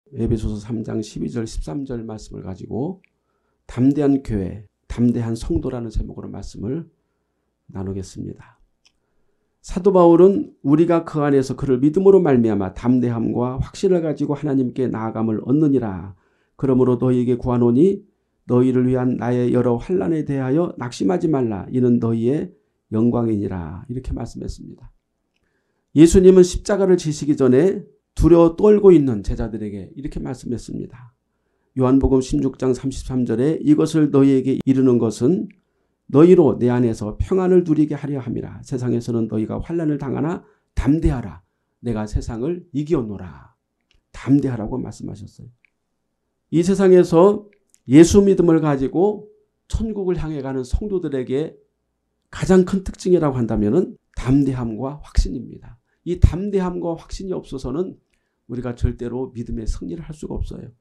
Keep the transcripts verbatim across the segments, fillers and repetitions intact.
에베소서 삼 장 십이 절 십삼 절 말씀을 가지고 담대한 교회, 담대한 성도라는 제목으로 말씀을 나누겠습니다. 사도 바울은 우리가 그 안에서 그를 믿음으로 말미암아 담대함과 확신을 가지고 하나님께 나아감을 얻느니라. 그러므로 너희에게 구하노니 너희를 위한 나의 여러 환난에 대하여 낙심하지 말라. 이는 너희의 영광이니라. 이렇게 말씀했습니다. 예수님은 십자가를 지시기 전에 두려워 떨고 있는 제자들에게 이렇게 말씀했습니다. 요한복음 십육 장 삼십삼 절에 이것을 너희에게 이르는 것은 너희로 내 안에서 평안을 누리게 하려 함이라. 세상에서는 너희가 환난을 당하나 담대하라. 내가 세상을 이기었노라. 담대하라고 말씀하셨어요. 이 세상에서 예수 믿음을 가지고 천국을 향해 가는 성도들에게 가장 큰 특징이라고 한다면 담대함과 확신입니다. 이 담대함과 확신이 없어서는 우리가 절대로 믿음의 승리를 할 수가 없어요.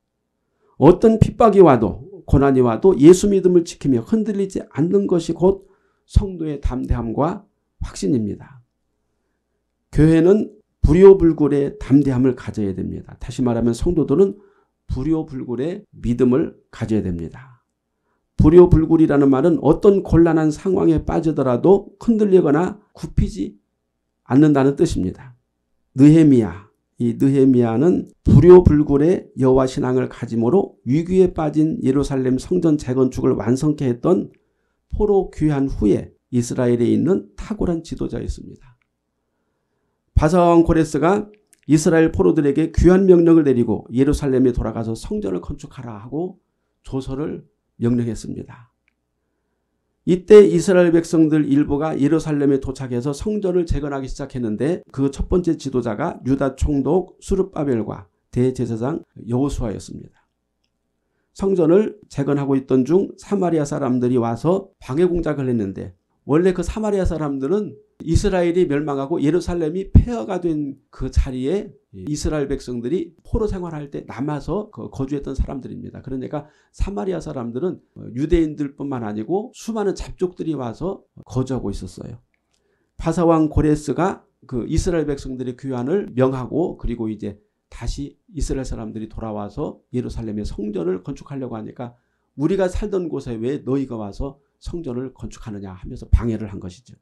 어떤 핍박이 와도 고난이 와도 예수 믿음을 지키며 흔들리지 않는 것이 곧 성도의 담대함과 확신입니다. 교회는 불효불굴의 담대함을 가져야 됩니다. 다시 말하면 성도들은 불효불굴의 믿음을 가져야 됩니다. 불효불굴이라는 말은 어떤 곤란한 상황에 빠지더라도 흔들리거나 굽히지 않는다는 뜻입니다. 느헤미야, 이 느헤미야는 불효불굴의 여호와 신앙을 가짐으로 위기에 빠진 예루살렘 성전 재건축을 완성케 했던 포로 귀환 후에 이스라엘에 있는 탁월한 지도자였습니다. 바사왕 고레스가 이스라엘 포로들에게 귀환 명령을 내리고 예루살렘에 돌아가서 성전을 건축하라 하고 조서를 명령했습니다. 이때 이스라엘 백성들 일부가 예루살렘에 도착해서 성전을 재건하기 시작했는데 그 첫 번째 지도자가 유다 총독 스룹바벨과 대제사장 여호수아였습니다. 성전을 재건하고 있던 중 사마리아 사람들이 와서 방해 공작을 했는데 원래 그 사마리아 사람들은 이스라엘이 멸망하고 예루살렘이 폐허가 된 그 자리에 이스라엘 백성들이 포로 생활할 때 남아서 거주했던 사람들입니다. 그러니까 사마리아 사람들은 유대인들뿐만 아니고 수많은 잡족들이 와서 거주하고 있었어요. 바사왕 고레스가 그 이스라엘 백성들의 귀환을 명하고 그리고 이제 다시 이스라엘 사람들이 돌아와서 예루살렘의 성전을 건축하려고 하니까 우리가 살던 곳에 왜 너희가 와서 성전을 건축하느냐 하면서 방해를 한 것이죠.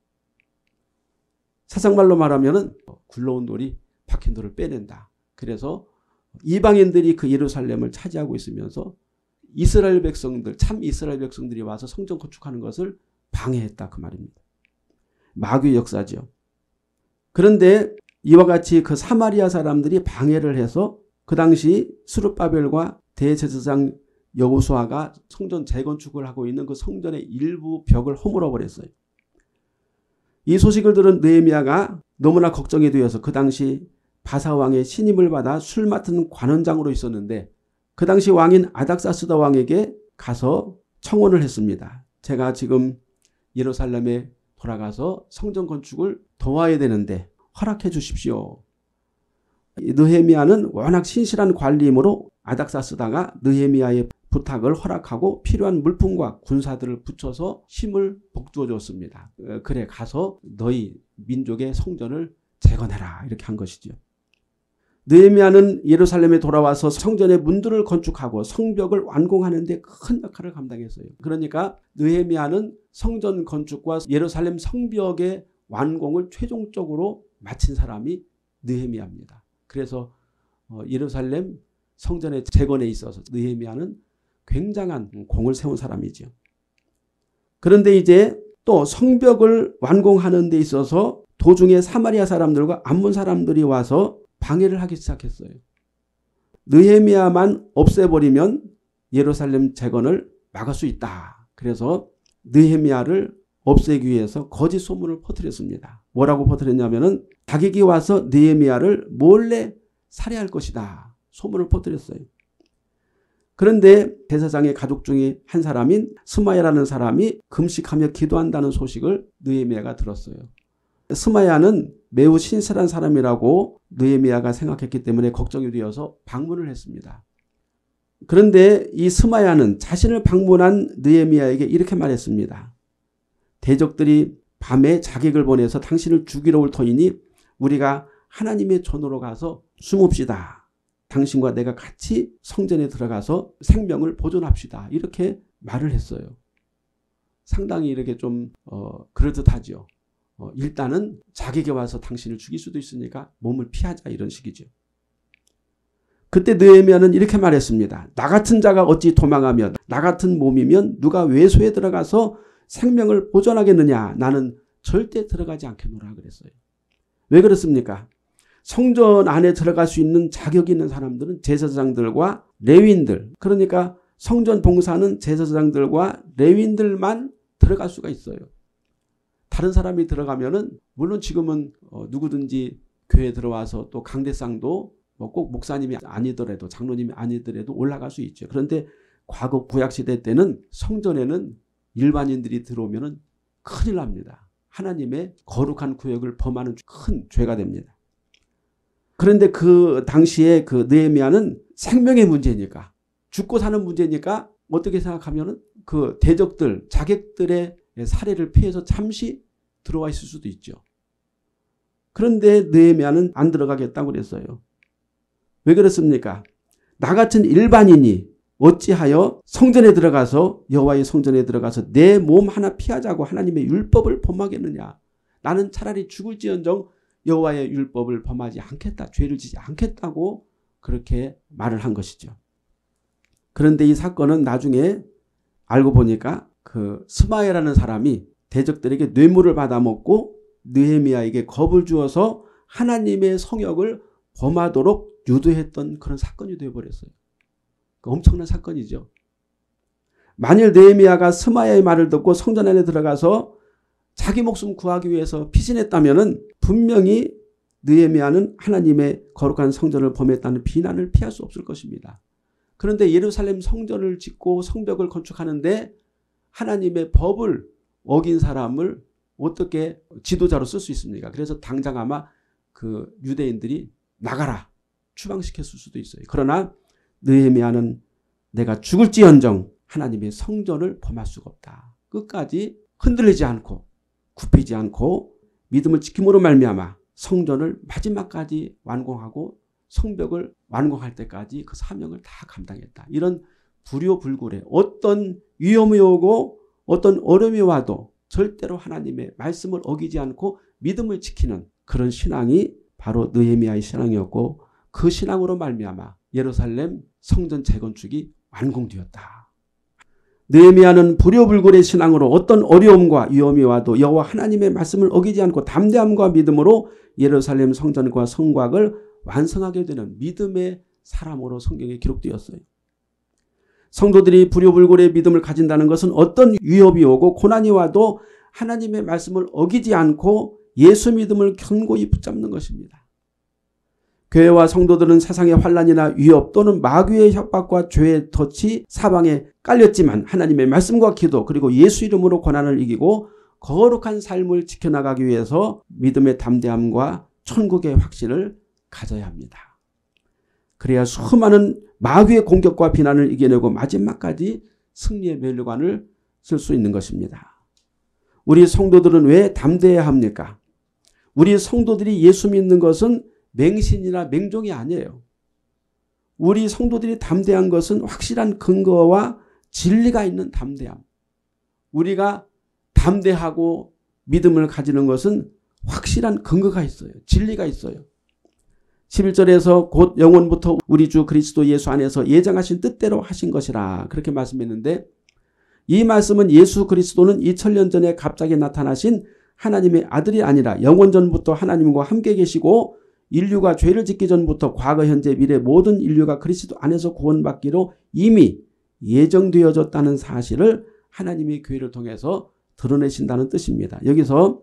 세상말로 말하면은 굴러온 돌이 박힌 돌을 빼낸다. 그래서 이방인들이 그 예루살렘을 차지하고 있으면서 이스라엘 백성들, 참 이스라엘 백성들이 와서 성전 건축하는 것을 방해했다 그 말입니다. 마귀의 역사죠. 그런데 이와 같이 그 사마리아 사람들이 방해를 해서 그 당시 스룹바벨과 대제사장 여호수아가 성전 재건축을 하고 있는 그 성전의 일부 벽을 허물어 버렸어요. 이 소식을 들은 느헤미야가 너무나 걱정이 되어서 그 당시 바사왕의 신임을 받아 술 맡은 관원장으로 있었는데 그 당시 왕인 아닥사스다 왕에게 가서 청원을 했습니다. 제가 지금 예루살렘에 돌아가서 성전 건축을 도와야 되는데 허락해 주십시오. 느헤미야는 워낙 신실한 관리이므로 아닥사스다가 느헤미야의 부탁을 허락하고 필요한 물품과 군사들을 붙여서 힘을 북두어 줬습니다. 그래 가서 너희 민족의 성전을 재건해라 이렇게 한 것이죠. 느헤미야는 예루살렘에 돌아와서 성전의 문들을 건축하고 성벽을 완공하는 데 큰 역할을 감당했어요. 그러니까 느헤미야는 성전 건축과 예루살렘 성벽의 완공을 최종적으로 마친 사람이 느헤미야입니다. 그래서 예루살렘 성전의 재건에 있어서 느헤미야는 굉장한 공을 세운 사람이죠. 그런데 이제 또 성벽을 완공하는 데 있어서 도중에 사마리아 사람들과 암몬 사람들이 와서 방해를 하기 시작했어요. 느헤미야만 없애버리면 예루살렘 재건을 막을 수 있다. 그래서 느헤미야를 없애기 위해서 거짓 소문을 퍼뜨렸습니다. 뭐라고 퍼뜨렸냐면은 자객이 와서 느헤미야를 몰래 살해할 것이다. 소문을 퍼뜨렸어요. 그런데 대제사장의 가족 중에 한 사람인 스마야라는 사람이 금식하며 기도한다는 소식을 느헤미야가 들었어요. 스마야는 매우 신실한 사람이라고 느헤미야가 생각했기 때문에 걱정이 되어서 방문을 했습니다. 그런데 이 스마야는 자신을 방문한 느헤미야에게 이렇게 말했습니다. 대적들이 밤에 자객을 보내서 당신을 죽이러 올 터이니 우리가 하나님의 전으로 가서 숨읍시다. 당신과 내가 같이 성전에 들어가서 생명을 보존합시다. 이렇게 말을 했어요. 상당히 이렇게 좀 어, 그럴듯하죠. 어, 일단은 자기에게 와서 당신을 죽일 수도 있으니까 몸을 피하자 이런 식이죠. 그때 느헤미야는 이렇게 말했습니다. 나 같은 자가 어찌 도망하며 나 같은 몸이면 누가 외소에 들어가서 생명을 보존하겠느냐. 나는 절대 들어가지 않겠노라 그랬어요. 왜 그렇습니까? 성전 안에 들어갈 수 있는 자격이 있는 사람들은 제사장들과 레위인들, 그러니까 성전 봉사는 제사장들과 레위인들만 들어갈 수가 있어요. 다른 사람이 들어가면은 물론 지금은 어, 누구든지 교회에 들어와서 또 강대상도 뭐 꼭 목사님이 아니더라도 장로님이 아니더라도 올라갈 수 있죠. 그런데 과거 구약시대 때는 성전에는 일반인들이 들어오면은 큰일 납니다. 하나님의 거룩한 구역을 범하는 큰 죄가 됩니다. 그런데 그 당시에 그 느헤미야는 생명의 문제니까, 죽고 사는 문제니까 어떻게 생각하면은 그 대적들, 자객들의 살해를 피해서 잠시 들어와 있을 수도 있죠. 그런데 느헤미야는 안 들어가겠다고 그랬어요. 왜 그렇습니까? 나 같은 일반인이 어찌하여 성전에 들어가서 여호와의 성전에 들어가서 내 몸 하나 피하자고 하나님의 율법을 범하겠느냐. 나는 차라리 죽을지언정 여호와의 율법을 범하지 않겠다. 죄를 지지 않겠다고 그렇게 말을 한 것이죠. 그런데 이 사건은 나중에 알고 보니까 그 스마야라는 사람이 대적들에게 뇌물을 받아먹고 느헤미야에게 겁을 주어서 하나님의 성역을 범하도록 유도했던 그런 사건이 되어버렸어요. 엄청난 사건이죠. 만일 느헤미야가 스마야의 말을 듣고 성전 안에 들어가서 자기 목숨 구하기 위해서 피신했다면 분명히 느헤미야는 하나님의 거룩한 성전을 범했다는 비난을 피할 수 없을 것입니다. 그런데 예루살렘 성전을 짓고 성벽을 건축하는데 하나님의 법을 어긴 사람을 어떻게 지도자로 쓸 수 있습니까? 그래서 당장 아마 그 유대인들이 나가라 추방시켰을 수도 있어요. 그러나 느헤미야는 내가 죽을지언정 하나님의 성전을 범할 수가 없다. 끝까지 흔들리지 않고 굽히지 않고 믿음을 지킴으로 말미암아 성전을 마지막까지 완공하고 성벽을 완공할 때까지 그 사명을 다 감당했다. 이런 불효불굴에 어떤 위험이 오고 어떤 어려움이 와도 절대로 하나님의 말씀을 어기지 않고 믿음을 지키는 그런 신앙이 바로 느헤미야의 신앙이었고, 그 신앙으로 말미암아 예루살렘 성전 재건축이 완공되었다. 느헤미야는 불효불굴의 신앙으로 어떤 어려움과 위험이 와도 여호와 하나님의 말씀을 어기지 않고 담대함과 믿음으로 예루살렘 성전과 성곽을 완성하게 되는 믿음의 사람으로 성경에 기록되었어요. 성도들이 불효불굴의 믿음을 가진다는 것은 어떤 위협이 오고 고난이 와도 하나님의 말씀을 어기지 않고 예수 믿음을 견고히 붙잡는 것입니다. 교회와 성도들은 세상의 환난이나 위협 또는 마귀의 협박과 죄의 덫이 사방에 깔렸지만 하나님의 말씀과 기도 그리고 예수 이름으로 고난을 이기고 거룩한 삶을 지켜나가기 위해서 믿음의 담대함과 천국의 확신을 가져야 합니다. 그래야 수많은 마귀의 공격과 비난을 이겨내고 마지막까지 승리의 면류관을 쓸 수 있는 것입니다. 우리 성도들은 왜 담대해야 합니까? 우리 성도들이 예수 믿는 것은 맹신이나 맹종이 아니에요. 우리 성도들이 담대한 것은 확실한 근거와 진리가 있는 담대함. 우리가 담대하고 믿음을 가지는 것은 확실한 근거가 있어요. 진리가 있어요. 십일 절에서 곧 영원부터 우리 주 그리스도 예수 안에서 예정하신 뜻대로 하신 것이라 그렇게 말씀했는데, 이 말씀은 예수 그리스도는 이천 년 전에 갑자기 나타나신 하나님의 아들이 아니라 영원 전부터 하나님과 함께 계시고 인류가 죄를 짓기 전부터 과거 현재 미래 모든 인류가 그리스도 안에서 구원받기로 이미 예정되어졌다는 사실을 하나님의 교회를 통해서 드러내신다는 뜻입니다. 여기서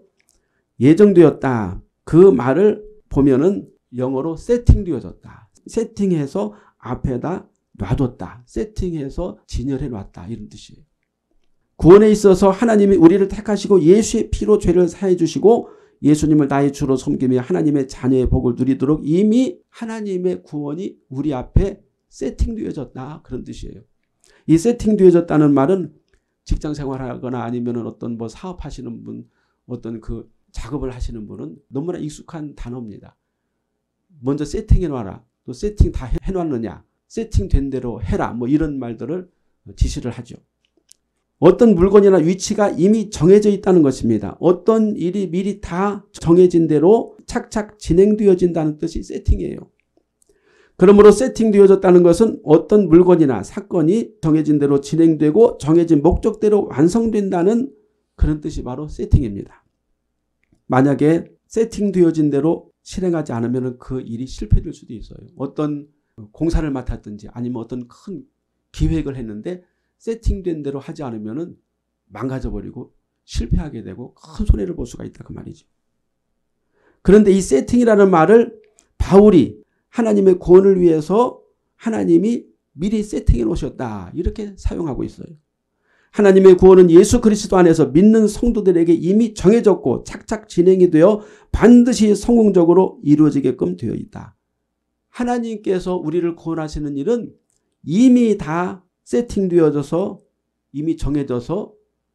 예정되었다 그 말을 보면은 영어로 세팅되어졌다. 세팅해서 앞에다 놔뒀다. 세팅해서 진열해 놨다. 이런 뜻이에요. 구원에 있어서 하나님이 우리를 택하시고 예수의 피로 죄를 사해 주시고 예수님을 나의 주로 섬기며 하나님의 자녀의 복을 누리도록 이미 하나님의 구원이 우리 앞에 세팅되어졌다. 그런 뜻이에요. 이 세팅되어졌다는 말은 직장 생활하거나 아니면 어떤 뭐 사업하시는 분, 어떤 그 작업을 하시는 분은 너무나 익숙한 단어입니다. 먼저 세팅해 놔라. 또 세팅 다 해놨느냐, 세팅된 대로 해라, 뭐 이런 말들을 지시를 하죠. 어떤 물건이나 위치가 이미 정해져 있다는 것입니다. 어떤 일이 미리 다 정해진 대로 착착 진행되어진다는 뜻이 세팅이에요. 그러므로 세팅되어졌다는 것은 어떤 물건이나 사건이 정해진 대로 진행되고 정해진 목적대로 완성된다는 그런 뜻이 바로 세팅입니다. 만약에 세팅되어진 대로 실행하지 않으면 그 일이 실패될 수도 있어요. 어떤 공사를 맡았든지 아니면 어떤 큰 기획을 했는데 세팅된 대로 하지 않으면 망가져버리고 실패하게 되고 큰 손해를 볼 수가 있다 그 말이죠. 그런데 이 세팅이라는 말을 바울이 하나님의 구원을 위해서 하나님이 미리 세팅해 놓으셨다 이렇게 사용하고 있어요. 하나님의 구원은 예수 그리스도 안에서 믿는 성도들에게 이미 정해졌고 착착 진행이 되어 반드시 성공적으로 이루어지게끔 되어 있다. 하나님께서 우리를 구원하시는 일은 이미 다 세팅되어져서 이미 정해져서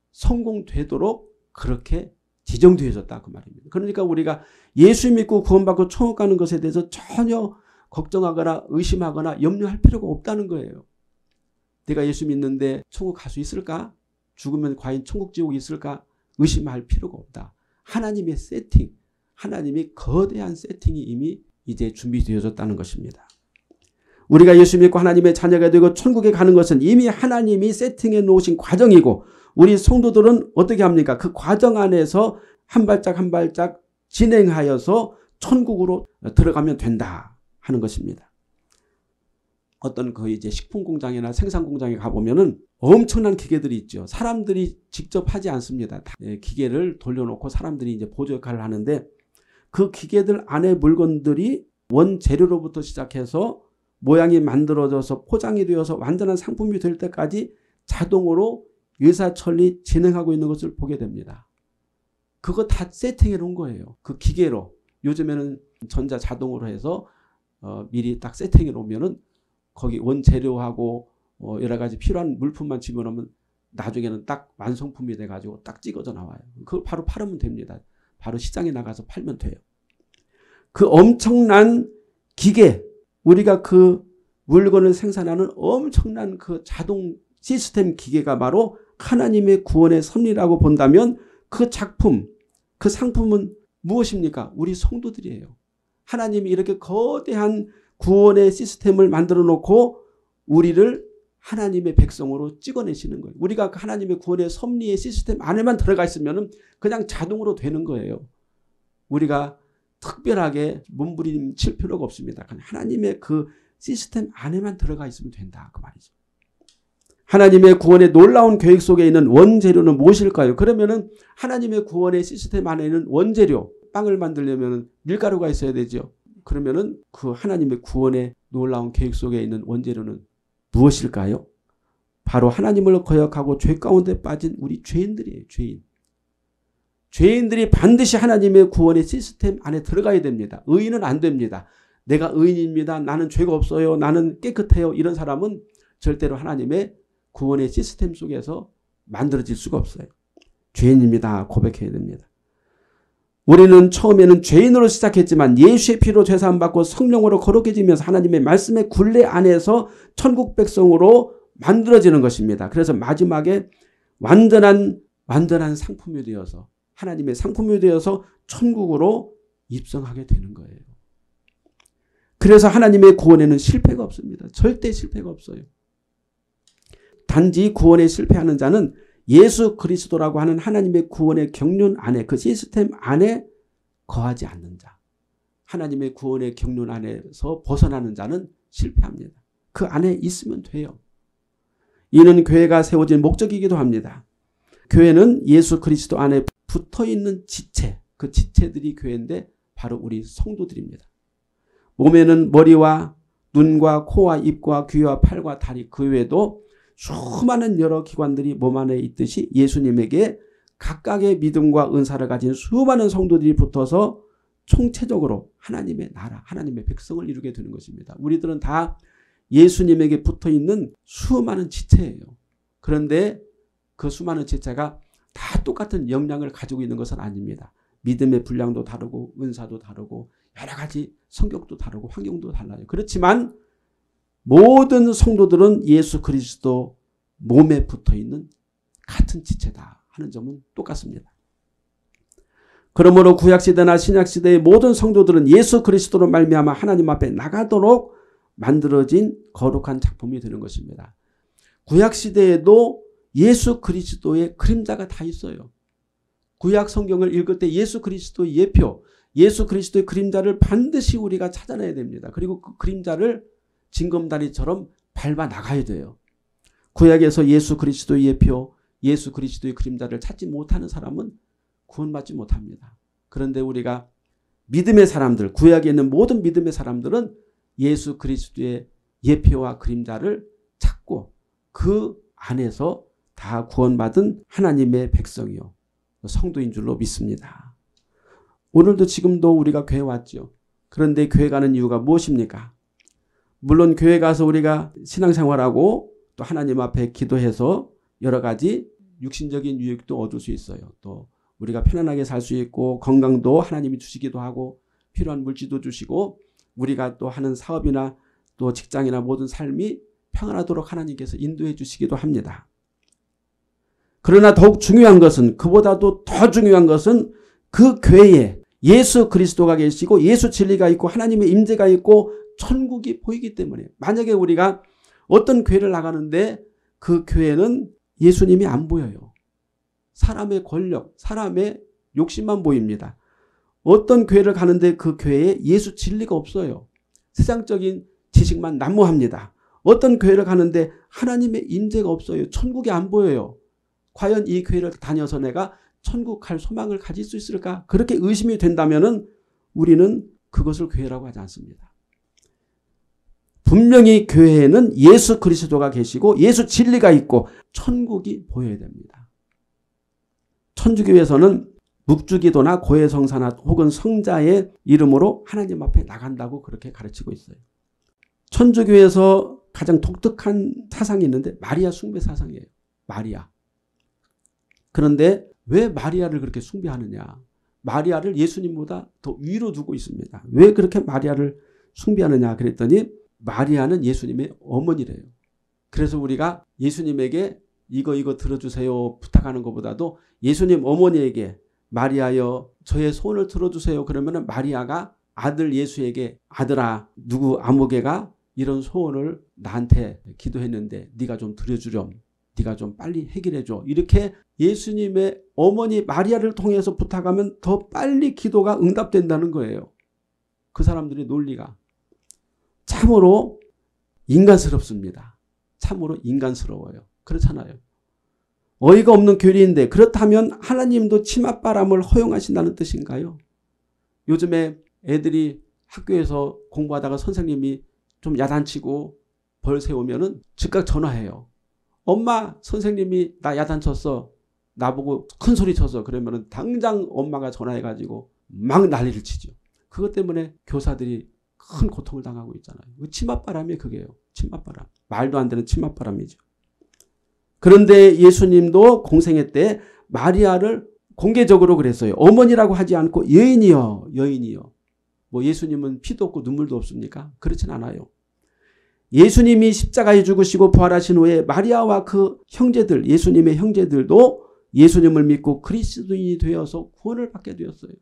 성공되도록 그렇게 지정되어졌다 그 말입니다. 그러니까 우리가 예수 믿고 구원받고 천국 가는 것에 대해서 전혀 걱정하거나 의심하거나 염려할 필요가 없다는 거예요. 내가 예수 믿는데 천국 갈 수 있을까? 죽으면 과연 천국 지옥이 있을까? 의심할 필요가 없다. 하나님의 세팅, 하나님이 거대한 세팅이 이미 이제 준비되어졌다는 것입니다. 우리가 예수 믿고 하나님의 자녀가 되고 천국에 가는 것은 이미 하나님이 세팅해 놓으신 과정이고 우리 성도들은 어떻게 합니까? 그 과정 안에서 한 발짝 한 발짝 진행하여서 천국으로 들어가면 된다 하는 것입니다. 어떤 그 이제 식품 공장이나 생산 공장에 가보면은 엄청난 기계들이 있죠. 사람들이 직접 하지 않습니다. 기계를 돌려놓고 사람들이 이제 보조 역할을 하는데 그 기계들 안에 물건들이 원재료로부터 시작해서 모양이 만들어져서 포장이 되어서 완전한 상품이 될 때까지 자동으로 의사처리 진행하고 있는 것을 보게 됩니다. 그거 다 세팅해 놓은 거예요. 그 기계로. 요즘에는 전자자동으로 해서 어, 미리 딱 세팅해 놓으면은 거기 원재료하고 어, 여러 가지 필요한 물품만 집어넣으면 나중에는 딱 완성품이 돼가지고 딱 찍어져 나와요. 그걸 바로 팔으면 됩니다. 바로 시장에 나가서 팔면 돼요. 그 엄청난 기계, 우리가 그 물건을 생산하는 엄청난 그 자동 시스템 기계가 바로 하나님의 구원의 섭리라고 본다면 그 작품, 그 상품은 무엇입니까? 우리 성도들이에요. 하나님이 이렇게 거대한 구원의 시스템을 만들어 놓고 우리를 하나님의 백성으로 찍어내시는 거예요. 우리가 하나님의 구원의 섭리의 시스템 안에만 들어가 있으면 그냥 자동으로 되는 거예요. 우리가 특별하게 몸부림칠 필요가 없습니다. 그냥 하나님의 그 시스템 안에만 들어가 있으면 된다. 그 말이죠. 하나님의 구원의 놀라운 계획 속에 있는 원재료는 무엇일까요? 그러면은 하나님의 구원의 시스템 안에 있는 원재료, 빵을 만들려면 밀가루가 있어야 되죠. 그러면은 그 하나님의 구원의 놀라운 계획 속에 있는 원재료는 무엇일까요? 바로 하나님을 거역하고 죄 가운데 빠진 우리 죄인들이에요. 죄인. 죄인들이 반드시 하나님의 구원의 시스템 안에 들어가야 됩니다. 의인은 안 됩니다. 내가 의인입니다. 나는 죄가 없어요. 나는 깨끗해요. 이런 사람은 절대로 하나님의 구원의 시스템 속에서 만들어질 수가 없어요. 죄인입니다. 고백해야 됩니다. 우리는 처음에는 죄인으로 시작했지만 예수의 피로 죄사함 받고 성령으로 거룩해지면서 하나님의 말씀의 굴레 안에서 천국 백성으로 만들어지는 것입니다. 그래서 마지막에 완전한 완전한 상품이 되어서 하나님의 상품이 되어서 천국으로 입성하게 되는 거예요. 그래서 하나님의 구원에는 실패가 없습니다. 절대 실패가 없어요. 단지 구원에 실패하는 자는 예수 그리스도라고 하는 하나님의 구원의 경륜 안에 그 시스템 안에 거하지 않는 자. 하나님의 구원의 경륜 안에서 벗어나는 자는 실패합니다. 그 안에 있으면 돼요. 이는 교회가 세워진 목적이기도 합니다. 교회는 예수 그리스도 안에 붙어있는 지체, 그 지체들이 교회인데 바로 우리 성도들입니다. 몸에는 머리와 눈과 코와 입과 귀와 팔과 다리 그 외에도 수많은 여러 기관들이 몸 안에 있듯이 예수님에게 각각의 믿음과 은사를 가진 수많은 성도들이 붙어서 총체적으로 하나님의 나라, 하나님의 백성을 이루게 되는 것입니다. 우리들은 다 예수님에게 붙어있는 수많은 지체예요. 그런데 그 수많은 지체가 다 똑같은 역량을 가지고 있는 것은 아닙니다. 믿음의 분량도 다르고 은사도 다르고 여러 가지 성격도 다르고 환경도 달라요. 그렇지만 모든 성도들은 예수 그리스도 몸에 붙어있는 같은 지체다 하는 점은 똑같습니다. 그러므로 구약시대나 신약시대의 모든 성도들은 예수 그리스도로 말미암아 하나님 앞에 나가도록 만들어진 거룩한 작품이 되는 것입니다. 구약시대에도 예수 그리스도의 그림자가 다 있어요. 구약 성경을 읽을 때 예수 그리스도의 예표, 예수 그리스도의 그림자를 반드시 우리가 찾아내야 됩니다. 그리고 그 그림자를 징검다리처럼 밟아 나가야 돼요. 구약에서 예수 그리스도의 예표, 예수 그리스도의 그림자를 찾지 못하는 사람은 구원받지 못합니다. 그런데 우리가 믿음의 사람들, 구약에 있는 모든 믿음의 사람들은 예수 그리스도의 예표와 그림자를 찾고 그 안에서 다 구원받은 하나님의 백성이요 성도인 줄로 믿습니다. 오늘도 지금도 우리가 교회 왔죠. 그런데 교회 가는 이유가 무엇입니까? 물론 교회 가서 우리가 신앙생활하고 또 하나님 앞에 기도해서 여러 가지 육신적인 유익도 얻을 수 있어요. 또 우리가 편안하게 살 수 있고 건강도 하나님이 주시기도 하고 필요한 물질도 주시고 우리가 또 하는 사업이나 또 직장이나 모든 삶이 평안하도록 하나님께서 인도해 주시기도 합니다. 그러나 더욱 중요한 것은 그보다도 더 중요한 것은 그 교회에 예수 그리스도가 계시고 예수 진리가 있고 하나님의 임재가 있고 천국이 보이기 때문에 만약에 우리가 어떤 교회를 나가는데 그 교회는 예수님이 안 보여요. 사람의 권력, 사람의 욕심만 보입니다. 어떤 교회를 가는데 그 교회에 예수 진리가 없어요. 세상적인 지식만 난무합니다. 어떤 교회를 가는데 하나님의 임재가 없어요. 천국이 안 보여요. 과연 이 교회를 다녀서 내가 천국 갈 소망을 가질 수 있을까? 그렇게 의심이 된다면 우리는 그것을 교회라고 하지 않습니다. 분명히 교회에는 예수 그리스도가 계시고 예수 진리가 있고 천국이 보여야 됩니다. 천주교에서는 묵주기도나 고해성사나 혹은 성자의 이름으로 하나님 앞에 나간다고 그렇게 가르치고 있어요. 천주교에서 가장 독특한 사상이 있는데 마리아 숭배 사상이에요. 마리아. 그런데 왜 마리아를 그렇게 숭배하느냐? 마리아를 예수님보다 더 위로 두고 있습니다. 왜 그렇게 마리아를 숭배하느냐 그랬더니 마리아는 예수님의 어머니래요. 그래서 우리가 예수님에게 이거 이거 들어주세요 부탁하는 것보다도 예수님 어머니에게 마리아여 저의 소원을 들어주세요. 그러면 마리아가 아들 예수에게 아들아 누구 아무개가 이런 소원을 나한테 기도했는데 네가 좀 들어주렴. 네가 좀 빨리 해결해줘. 이렇게 예수님의 어머니 마리아를 통해서 부탁하면 더 빨리 기도가 응답된다는 거예요. 그 사람들의 논리가. 참으로 인간스럽습니다. 참으로 인간스러워요. 그렇잖아요. 어이가 없는 교리인데 그렇다면 하나님도 치맛바람을 허용하신다는 뜻인가요? 요즘에 애들이 학교에서 공부하다가 선생님이 좀 야단치고 벌 세우면은 즉각 전화해요. 엄마 선생님이 나 야단쳤어. 나보고 큰 소리 쳤어. 그러면은 당장 엄마가 전화해가지고 막 난리를 치죠. 그것 때문에 교사들이 큰 고통을 당하고 있잖아요. 치맛바람이 그게요. 치맛바람. 말도 안 되는 치맛바람이죠. 그런데 예수님도 공생애 때 마리아를 공개적으로 그랬어요. 어머니라고 하지 않고 여인이여 여인이여. 뭐 예수님은 피도 없고 눈물도 없습니까? 그렇진 않아요. 예수님이 십자가에 죽으시고 부활하신 후에 마리아와 그 형제들 예수님의 형제들도 예수님을 믿고 그리스도인이 되어서 구원을 받게 되었어요.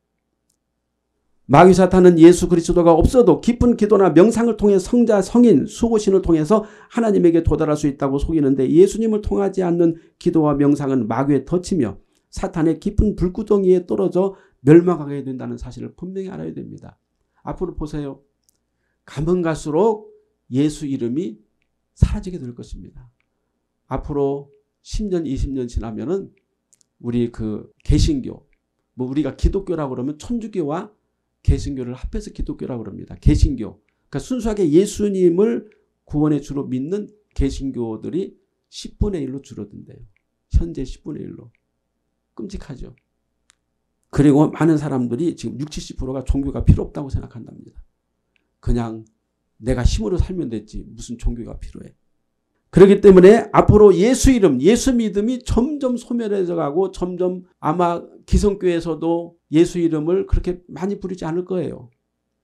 마귀 사탄은 예수 그리스도가 없어도 깊은 기도나 명상을 통해 성자, 성인, 수고신을 통해서 하나님에게 도달할 수 있다고 속이는데 예수님을 통하지 않는 기도와 명상은 마귀에 덫이며 사탄의 깊은 불구덩이에 떨어져 멸망하게 된다는 사실을 분명히 알아야 됩니다. 앞으로 보세요. 가면 갈수록 예수 이름이 사라지게 될 것입니다. 앞으로 십 년, 이십 년 지나면은 우리 그 개신교, 뭐 우리가 기독교라고 그러면 천주교와 개신교를 합해서 기독교라고 그럽니다. 개신교. 그러니까 순수하게 예수님을 구원의 주로 믿는 개신교들이 십분의 일로 줄어든대요. 현재 십분의 일로. 끔찍하죠. 그리고 많은 사람들이 지금 육십, 칠십 퍼센트가 종교가 필요 없다고 생각한답니다. 그냥 내가 힘으로 살면 됐지 무슨 종교가 필요해. 그렇기 때문에 앞으로 예수 이름, 예수 믿음이 점점 소멸해져 가고 점점 아마 기성교에서도 예수 이름을 그렇게 많이 부르지 않을 거예요.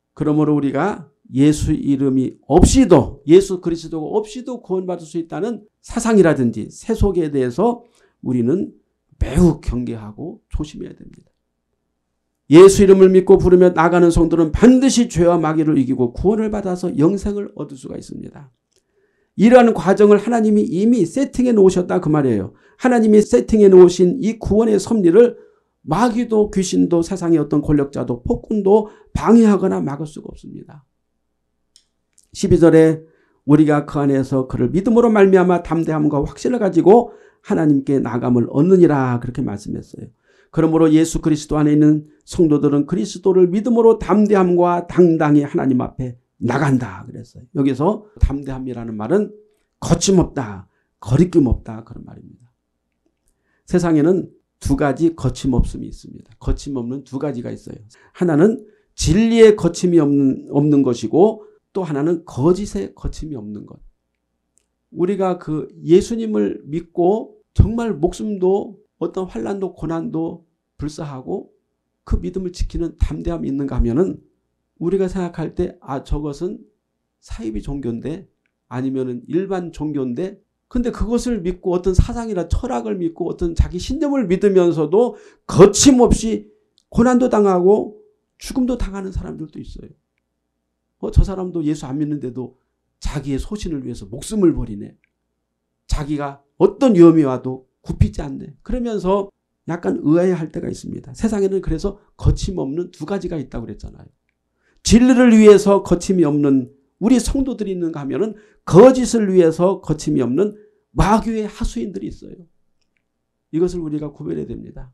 그러므로 우리가 예수 이름이 없이도 예수 그리스도가 없이도 구원받을 수 있다는 사상이라든지 세속에 대해서 우리는 매우 경계하고 조심해야 됩니다. 예수 이름을 믿고 부르며 나가는 성도는 반드시 죄와 마귀를 이기고 구원을 받아서 영생을 얻을 수가 있습니다. 이러한 과정을 하나님이 이미 세팅해 놓으셨다 그 말이에요. 하나님이 세팅해 놓으신 이 구원의 섭리를 마귀도 귀신도 세상의 어떤 권력자도 폭군도 방해하거나 막을 수가 없습니다. 십이 절에 우리가 그 안에서 그를 믿음으로 말미암아 담대함과 확신을 가지고 하나님께 나감을 얻느니라 그렇게 말씀했어요. 그러므로 예수 그리스도 안에 있는 성도들은 그리스도를 믿음으로 담대함과 당당히 하나님 앞에 나간다 그랬어요. 여기서 담대함이라는 말은 거침없다, 거리낌 없다 그런 말입니다. 세상에는 두 가지 거침없음이 있습니다. 거침없는 두 가지가 있어요. 하나는 진리의 거침이 없는, 없는 것이고 또 하나는 거짓의 거침이 없는 것. 우리가 그 예수님을 믿고 정말 목숨도 어떤 환난도 고난도 불사하고 그 믿음을 지키는 담대함이 있는가 하면은 우리가 생각할 때 아 저것은 사이비 종교인데 아니면은 일반 종교인데 근데 그것을 믿고 어떤 사상이나 철학을 믿고 어떤 자기 신념을 믿으면서도 거침없이 고난도 당하고 죽음도 당하는 사람들도 있어요. 어, 저 사람도 예수 안 믿는데도 자기의 소신을 위해서 목숨을 버리네. 자기가 어떤 위험이 와도 굽히지 않네. 그러면서 약간 의아해할 때가 있습니다. 세상에는 그래서 거침없는 두 가지가 있다고 그랬잖아요. 진리를 위해서 거침이 없는 우리 성도들이 있는가 하면은 거짓을 위해서 거침이 없는 마귀의 하수인들이 있어요. 이것을 우리가 구별해야 됩니다.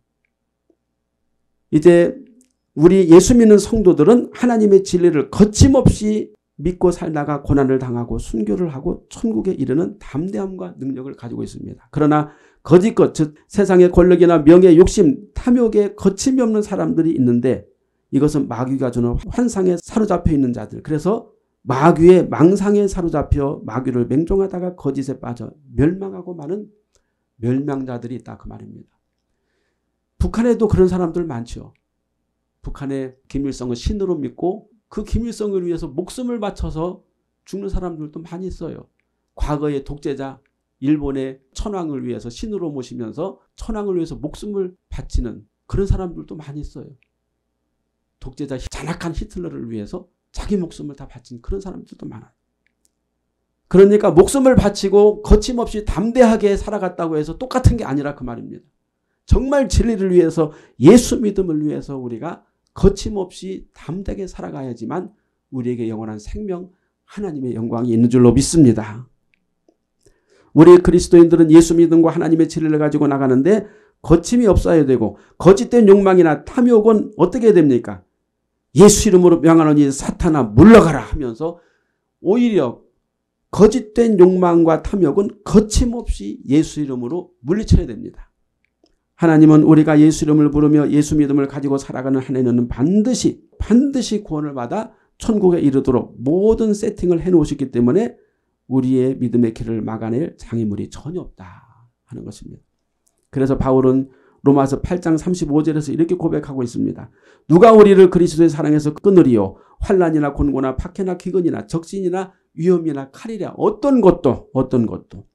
이제 우리 예수 믿는 성도들은 하나님의 진리를 거침없이 믿고 살다가 고난을 당하고 순교를 하고 천국에 이르는 담대함과 능력을 가지고 있습니다. 그러나 거짓것, 즉 세상의 권력이나 명예, 욕심, 탐욕에 거침이 없는 사람들이 있는데 이것은 마귀가 주는 환상에 사로잡혀 있는 자들. 그래서 마귀의 망상에 사로잡혀 마귀를 맹종하다가 거짓에 빠져 멸망하고 마는 멸망자들이 있다 그 말입니다. 북한에도 그런 사람들 많죠. 북한의 김일성을 신으로 믿고 그 김일성을 위해서 목숨을 바쳐서 죽는 사람들도 많이 있어요. 과거의 독재자 일본의 천황을 위해서 신으로 모시면서 천황을 위해서 목숨을 바치는 그런 사람들도 많이 있어요. 독재자 잔악한 히틀러를 위해서 자기 목숨을 다 바친 그런 사람들도 많아요. 그러니까 목숨을 바치고 거침없이 담대하게 살아갔다고 해서 똑같은 게 아니라 그 말입니다. 정말 진리를 위해서 예수 믿음을 위해서 우리가 거침없이 담대하게 살아가야지만 우리에게 영원한 생명 하나님의 영광이 있는 줄로 믿습니다. 우리 그리스도인들은 예수 믿음과 하나님의 진리를 가지고 나가는데 거침이 없어야 되고 거짓된 욕망이나 탐욕은 어떻게 됩니까? 예수 이름으로 명하노니 사탄아 물러가라 하면서 오히려 거짓된 욕망과 탐욕은 거침없이 예수 이름으로 물리쳐야 됩니다. 하나님은 우리가 예수 이름을 부르며 예수 믿음을 가지고 살아가는 한 해는 반드시 반드시 구원을 받아 천국에 이르도록 모든 세팅을 해놓으셨기 때문에 우리의 믿음의 길을 막아낼 장애물이 전혀 없다 하는 것입니다. 그래서 바울은 로마서 팔 장 삼십오 절에서 이렇게 고백하고 있습니다. 누가 우리를 그리스도의 사랑에서 끊으리요? 환난이나 곤고나 박해나 기근이나 적신이나 위험이나 칼이랴 어떤 것도 어떤 것도.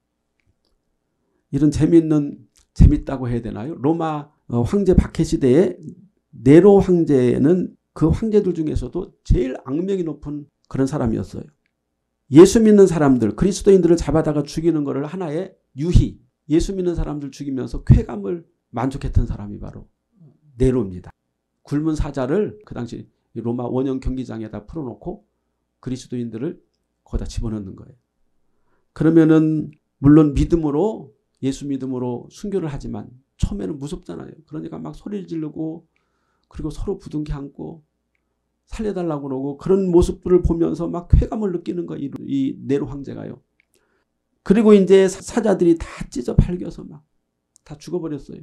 이런 재미있는 재밌다고 해야 되나요? 로마 황제 박해 시대에 네로 황제는 그 황제들 중에서도 제일 악명이 높은 그런 사람이었어요. 예수 믿는 사람들 그리스도인들을 잡아다가 죽이는 것을 하나의 유희 예수 믿는 사람들 죽이면서 쾌감을 만족했던 사람이 바로 네로입니다. 굶은 사자를 그 당시 로마 원형 경기장에다 풀어놓고 그리스도인들을 거기다 집어넣는 거예요. 그러면은 물론 믿음으로 예수 믿음으로 순교를 하지만 처음에는 무섭잖아요. 그러니까 막 소리를 지르고 그리고 서로 부둥켜 안고 살려달라고 그러고 그런 모습들을 보면서 막 쾌감을 느끼는 거예요. 이 네로 황제가요. 그리고 이제 사자들이 다 찢어 발겨서 막 다 죽어버렸어요.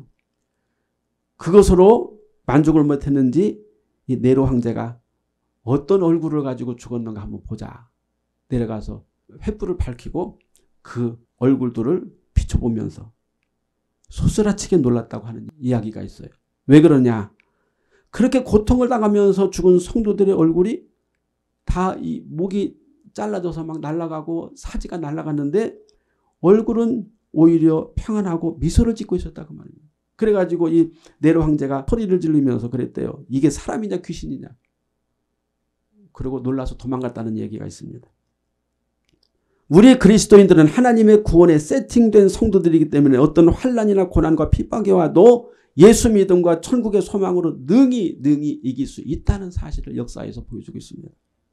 그것으로 만족을 못했는지 이 네로 황제가 어떤 얼굴을 가지고 죽었는가 한번 보자. 내려가서 횃불을 밝히고 그 얼굴들을 비춰보면서 소스라치게 놀랐다고 하는 이야기가 있어요. 왜 그러냐? 그렇게 고통을 당하면서 죽은 성도들의 얼굴이 다 이 목이 잘라져서 막 날아가고 사지가 날아갔는데 얼굴은 오히려 평안하고 미소를 짓고 있었다고 말입니다. 그래가지고 이 네로 황제가 소리를 지르면서 그랬대요. 이게 사람이냐 귀신이냐. 그리고 놀라서 도망갔다는 얘기가 있습니다. 우리 그리스도인들은 하나님의 구원에 세팅된 성도들이기 때문에 어떤 환난이나 고난과 핍박이 와도 예수 믿음과 천국의 소망으로 능히 능히 이길 수 있다는 사실을 역사에서 보여주고 있습니다.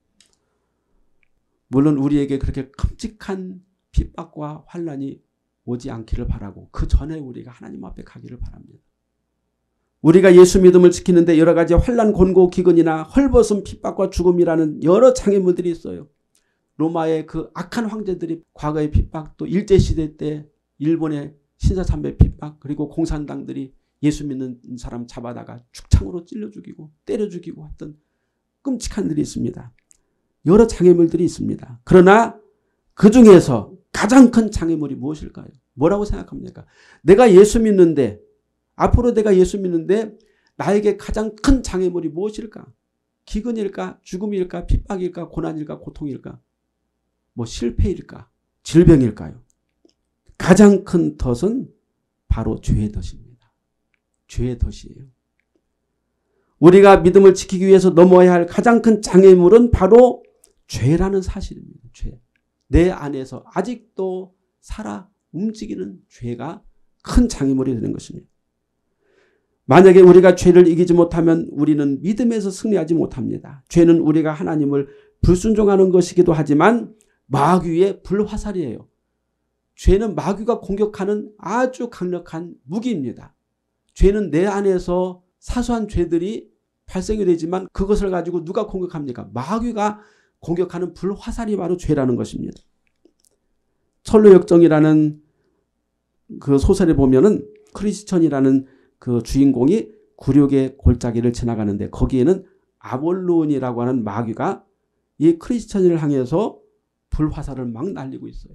물론 우리에게 그렇게 끔찍한 핍박과 환난이 오지 않기를 바라고 그 전에 우리가 하나님 앞에 가기를 바랍니다. 우리가 예수 믿음을 지키는데 여러 가지 환난, 곤고, 기근이나 헐벗은 핍박과 죽음이라는 여러 장애물들이 있어요. 로마의 그 악한 황제들이 과거의 핍박, 또 일제시대 때 일본의 신사참배 핍박, 그리고 공산당들이 예수 믿는 사람 잡아다가 죽창으로 찔러 죽이고 때려 죽이고 했던 끔찍한 일이 있습니다. 여러 장애물들이 있습니다. 그러나 그 중에서 가장 큰 장애물이 무엇일까요? 뭐라고 생각합니까? 내가 예수 믿는데 앞으로 내가 예수 믿는데 나에게 가장 큰 장애물이 무엇일까? 기근일까? 죽음일까? 핍박일까? 고난일까? 고통일까? 뭐 실패일까? 질병일까요? 가장 큰 덫은 바로 죄의 덫입니다. 죄의 덫이에요. 우리가 믿음을 지키기 위해서 넘어야 할 가장 큰 장애물은 바로 죄라는 사실입니다. 죄. 내 안에서 아직도 살아 움직이는 죄가 큰 장애물이 되는 것입니다. 만약에 우리가 죄를 이기지 못하면 우리는 믿음에서 승리하지 못합니다. 죄는 우리가 하나님을 불순종하는 것이기도 하지만 마귀의 불화살이에요. 죄는 마귀가 공격하는 아주 강력한 무기입니다. 죄는 내 안에서 사소한 죄들이 발생이 되지만 그것을 가지고 누가 공격합니까? 마귀가 공격하는 불화살이 바로 죄라는 것입니다. 철로역정이라는 그 소설에 보면은 크리스천이라는 그 주인공이 굴욕의 골짜기를 지나가는데 거기에는 아볼론이라고 하는 마귀가 이 크리스천을 향해서 불화살을 막 날리고 있어요.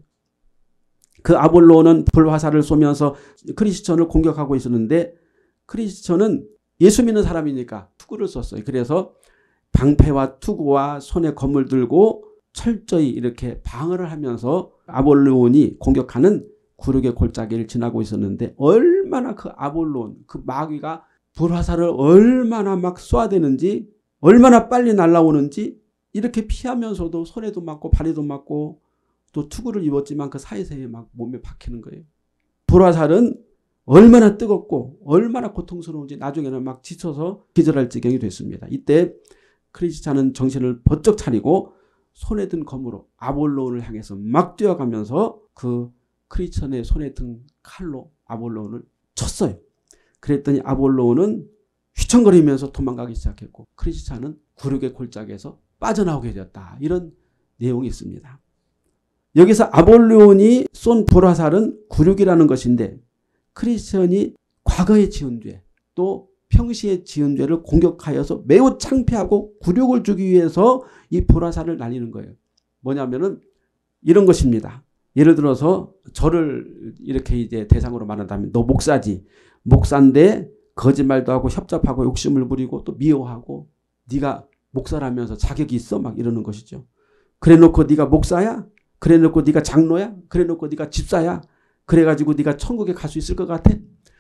그 아볼론은 불화살을 쏘면서 크리스천을 공격하고 있었는데 크리스천은 예수 믿는 사람이니까 투구를 썼어요. 그래서 방패와 투구와 손에 검을 들고 철저히 이렇게 방어를 하면서 아볼론이 공격하는 굴욕의 골짜기를 지나고 있었는데 얼마나 그 아볼론, 그 마귀가 불화살을 얼마나 막 쏘아대는지 얼마나 빨리 날아오는지 이렇게 피하면서도 손에도 맞고 발에도 맞고 또 투구를 입었지만 그 사이사이에 막 몸에 박히는 거예요. 불화살은 얼마나 뜨겁고 얼마나 고통스러운지 나중에는 막 지쳐서 기절할 지경이 됐습니다. 이때 크리스찬은 정신을 번쩍 차리고 손에 든 검으로 아볼론을 향해서 막 뛰어가면서 그 크리스찬의 손에 든 칼로 아볼론을 쳤어요. 그랬더니 아볼론은 휘청거리면서 도망가기 시작했고 크리스찬은 굴욕의 골짜기에서 빠져나오게 되었다. 이런 내용이 있습니다. 여기서 아볼론이 쏜 불화살은 굴욕이라는 것인데 크리스천이 과거에 지은 죄 또 평시에 지은 죄를 공격하여서 매우 창피하고 굴욕을 주기 위해서 이 불화살을 날리는 거예요. 뭐냐면은 이런 것입니다. 예를 들어서 저를 이렇게 이제 대상으로 말한다면 너 목사지. 목사인데 거짓말도 하고 협잡하고 욕심을 부리고 또 미워하고 네가 목사라면서 자격이 있어? 막 이러는 것이죠. 그래놓고 네가 목사야? 그래놓고 네가 장로야? 그래놓고 네가 집사야? 그래가지고 네가 천국에 갈 수 있을 것 같아?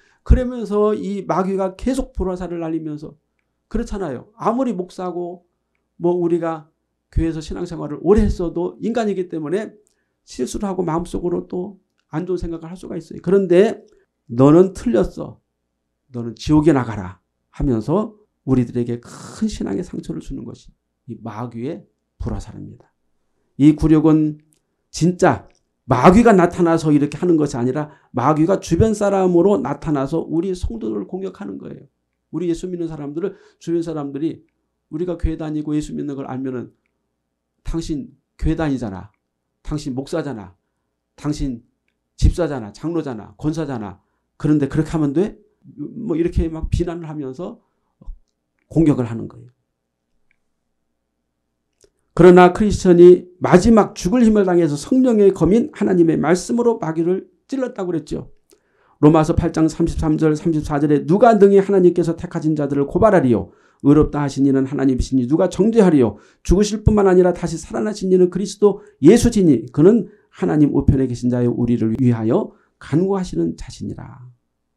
그러면서 이 마귀가 계속 불화살을 날리면서 그렇잖아요. 아무리 목사고 뭐 우리가 교회에서 신앙생활을 오래 했어도 인간이기 때문에 실수를 하고 마음속으로 또 안 좋은 생각을 할 수가 있어요. 그런데 너는 틀렸어. 너는 지옥에 나가라 하면서 우리들에게 큰 신앙의 상처를 주는 것이 이 마귀의 불화살입니다. 이 굴욕은 진짜 마귀가 나타나서 이렇게 하는 것이 아니라 마귀가 주변 사람으로 나타나서 우리 성도들을 공격하는 거예요. 우리 예수 믿는 사람들을 주변 사람들이 우리가 교회 다니고 예수 믿는 걸 알면은 당신 교회 다니잖아. 당신 목사잖아. 당신 집사잖아. 장로잖아. 권사잖아. 그런데 그렇게 하면 돼? 뭐 이렇게 막 비난을 하면서 공격을 하는 거예요. 그러나 크리스천이 마지막 죽을 힘을 당해서 성령의 검인 하나님의 말씀으로 마귀를 찔렀다고 그랬죠. 로마서 팔 장 삼십삼 절 삼십사 절에 누가 능히 하나님께서 택하신 자들을 고발하리요. 의롭다 하신 이는 하나님이시니 누가 정죄하리요. 죽으실 뿐만 아니라 다시 살아나신 이는 그리스도 예수지니 그는 하나님 우편에 계신 자여 우리를 위하여 간구하시는 자시니라.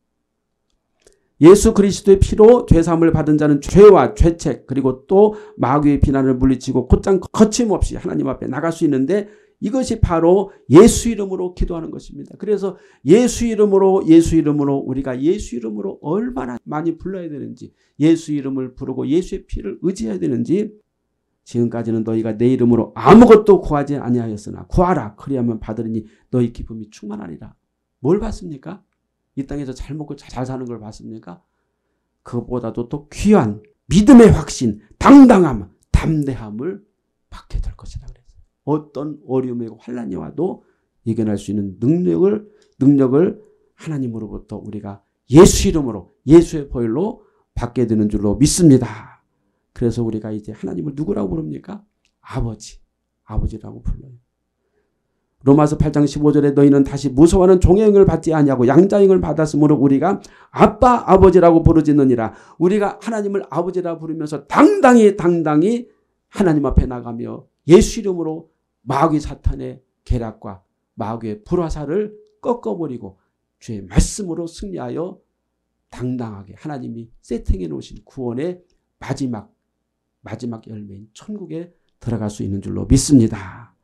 예수 그리스도의 피로 죄사함을 받은 자는 죄와 죄책 그리고 또 마귀의 비난을 물리치고 곧장 거침없이 하나님 앞에 나갈 수 있는데 이것이 바로 예수 이름으로 기도하는 것입니다. 그래서 예수 이름으로 예수 이름으로 우리가 예수 이름으로 얼마나 많이 불러야 되는지 예수 이름을 부르고 예수의 피를 의지해야 되는지 지금까지는 너희가 내 이름으로 아무것도 구하지 아니하였으나 구하라 그리하면 받으리니 너희 기쁨이 충만하리라. 뭘 받습니까? 이 땅에서 잘 먹고 잘 사는 걸 봤습니까? 그것보다도 또 귀한 믿음의 확신, 당당함, 담대함을 받게 될 것이다 그랬어요. 어떤 어려움이 환난이 와도 이겨낼 수 있는 능력을 능력을 하나님으로부터 우리가 예수 이름으로 예수의 보혈로 받게 되는 줄로 믿습니다. 그래서 우리가 이제 하나님을 누구라고 부릅니까? 아버지, 아버지라고 불러요. 로마서 팔 장 십오 절에 너희는 다시 무서워하는 종의 영을 받지 아니하고 양자의 영을 받았으므로 우리가 아빠 아버지라고 부르짖느니라. 우리가 하나님을 아버지라 부르면서 당당히 당당히 하나님 앞에 나가며 예수 이름으로 마귀 사탄의 계략과 마귀의 불화살을 꺾어버리고 주의 말씀으로 승리하여 당당하게 하나님이 세팅해 놓으신 구원의 마지막 마지막 열매인 천국에 들어갈 수 있는 줄로 믿습니다.